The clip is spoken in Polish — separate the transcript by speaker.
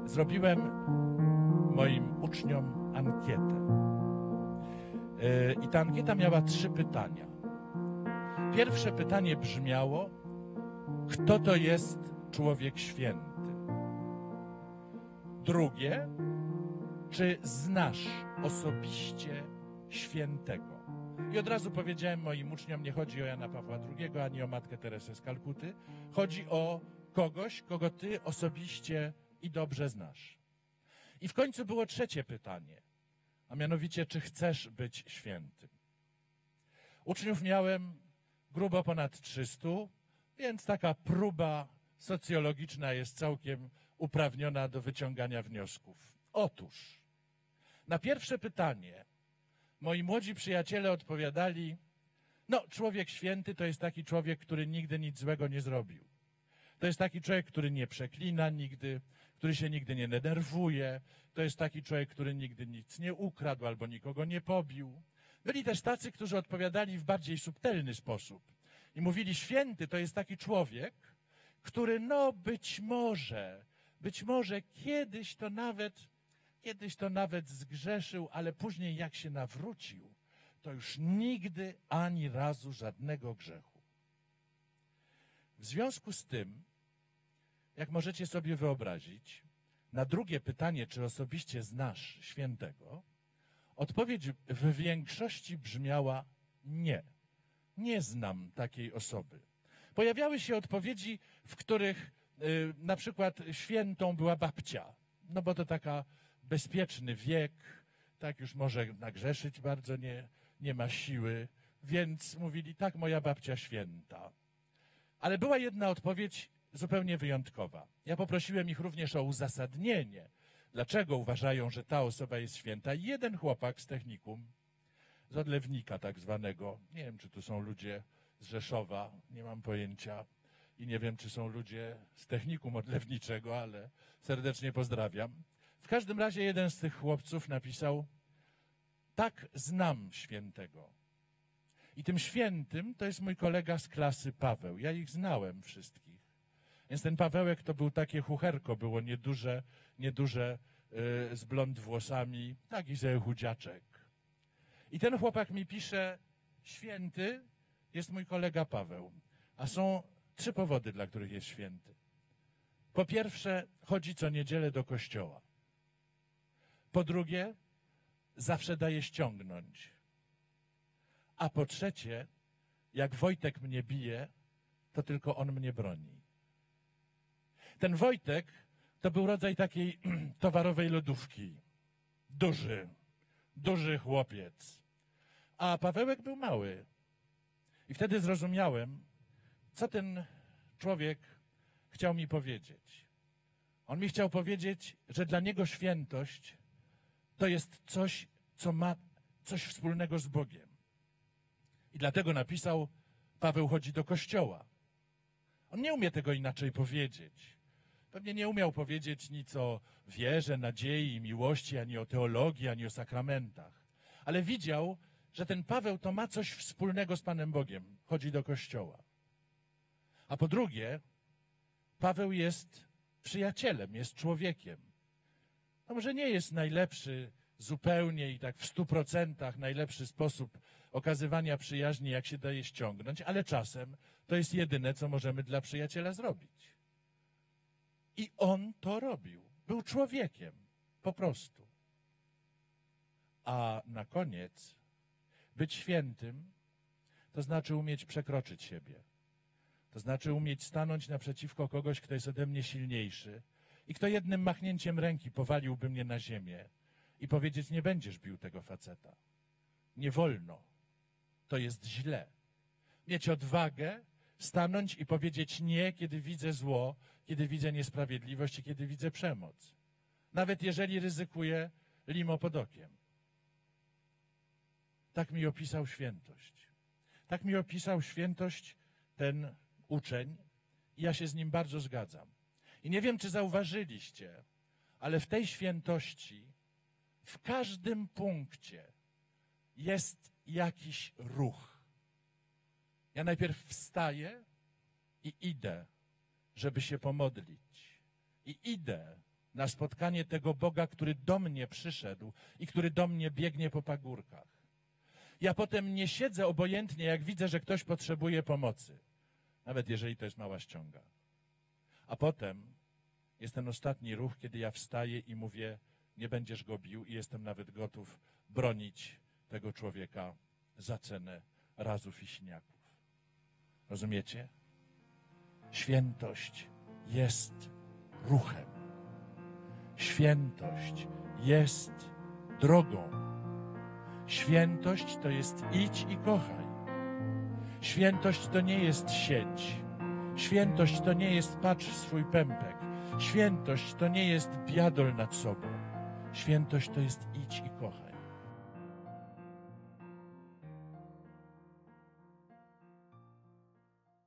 Speaker 1: zrobiłem moim uczniom ankietę. I ta ankieta miała 3 pytania. Pierwsze pytanie brzmiało: kto to jest człowiek święty? Drugie: czy znasz osobiście świętego? I od razu powiedziałem moim uczniom, nie chodzi o Jana Pawła II, ani o Matkę Teresę z Kalkuty. Chodzi o kogoś, kogo ty osobiście i dobrze znasz. I w końcu było trzecie pytanie, a mianowicie, czy chcesz być świętym? Uczniów miałem grubo ponad 300, więc taka próba socjologiczna jest całkiem uprawniona do wyciągania wniosków. Otóż, na pierwsze pytanie moi młodzi przyjaciele odpowiadali: no, człowiek święty to jest taki człowiek, który nigdy nic złego nie zrobił. To jest taki człowiek, który nie przeklina nigdy, który się nigdy nie denerwuje. To jest taki człowiek, który nigdy nic nie ukradł albo nikogo nie pobił. Byli też tacy, którzy odpowiadali w bardziej subtelny sposób i mówili: święty to jest taki człowiek, który no być może kiedyś to nawet zgrzeszył, ale później jak się nawrócił, to już nigdy ani razu żadnego grzechu. W związku z tym, jak możecie sobie wyobrazić, na drugie pytanie, czy osobiście znasz świętego, odpowiedź w większości brzmiała: nie, nie znam takiej osoby. Pojawiały się odpowiedzi, w których na przykład świętą była babcia, no bo to taka bezpieczny wiek, tak już może nagrzeszyć bardzo, nie ma siły, więc mówili: tak, moja babcia święta. Ale była jedna odpowiedź zupełnie wyjątkowa. Ja poprosiłem ich również o uzasadnienie, dlaczego uważają, że ta osoba jest święta. I jeden chłopak z technikum, z Odlewnika tak zwanego, nie wiem, czy tu są ludzie z Rzeszowa, nie mam pojęcia, i nie wiem, czy są ludzie z technikum odlewniczego, ale serdecznie pozdrawiam. W każdym razie jeden z tych chłopców napisał: tak, znam świętego. I tym świętym to jest mój kolega z klasy Paweł. Ja ich znałem wszystkich. Więc ten Pawełek to był takie chucherko, było nieduże z blond włosami, taki sobie chudziaczek. I ten chłopak mi pisze: święty jest mój kolega Paweł. A są 3 powody, dla których jest święty. Po pierwsze, chodzi co niedzielę do kościoła. Po drugie, zawsze daje ściągnąć. A po trzecie, jak Wojtek mnie bije, to tylko on mnie broni. Ten Wojtek to był rodzaj takiej towarowej lodówki. Duży chłopiec. A Pawełek był mały. I wtedy zrozumiałem, co ten człowiek chciał mi powiedzieć. On mi chciał powiedzieć, że dla niego świętość to jest coś, co ma coś wspólnego z Bogiem. I dlatego napisał: Paweł chodzi do kościoła. On nie umie tego inaczej powiedzieć. Pewnie nie umiał powiedzieć nic o wierze, nadziei, miłości, ani o teologii, ani o sakramentach. Ale widział, że ten Paweł to ma coś wspólnego z Panem Bogiem. Chodzi do kościoła. A po drugie, Paweł jest przyjacielem, jest człowiekiem. No może nie jest najlepszy zupełnie i tak w 100% najlepszy sposób okazywania przyjaźni, jak się daje ściągnąć, ale czasem to jest jedyne, co możemy dla przyjaciela zrobić. I on to robił. Był człowiekiem. Po prostu. A na koniec, być świętym to znaczy umieć przekroczyć siebie. To znaczy umieć stanąć naprzeciwko kogoś, kto jest ode mnie silniejszy i kto jednym machnięciem ręki powaliłby mnie na ziemię i powiedzieć: nie będziesz bił tego faceta. Nie wolno. To jest źle. Mieć odwagę, stanąć i powiedzieć nie, kiedy widzę zło, kiedy widzę niesprawiedliwość i kiedy widzę przemoc. Nawet jeżeli ryzykuję limo pod okiem. Tak mi opisał świętość. Tak mi opisał świętość ten uczeń i ja się z nim bardzo zgadzam. I nie wiem, czy zauważyliście, ale w tej świętości w każdym punkcie jest jakiś ruch. Ja najpierw wstaję i idę, żeby się pomodlić. I idę, na spotkanie tego Boga, który do mnie przyszedł i który do mnie biegnie po pagórkach. Ja potem nie siedzę obojętnie, jak widzę, że ktoś potrzebuje pomocy, nawet jeżeli to jest mała ściąga. A potem jest ten ostatni ruch, kiedy ja wstaję i mówię, nie będziesz go bił i jestem nawet gotów bronić tego człowieka za cenę razów i siniaków. Rozumiecie? Świętość jest ruchem. Świętość jest drogą. Świętość to jest idź i kochaj. Świętość to nie jest siedź. Świętość to nie jest patrz w swój pępek. Świętość to nie jest biadol nad sobą. Świętość to jest idź i kochaj.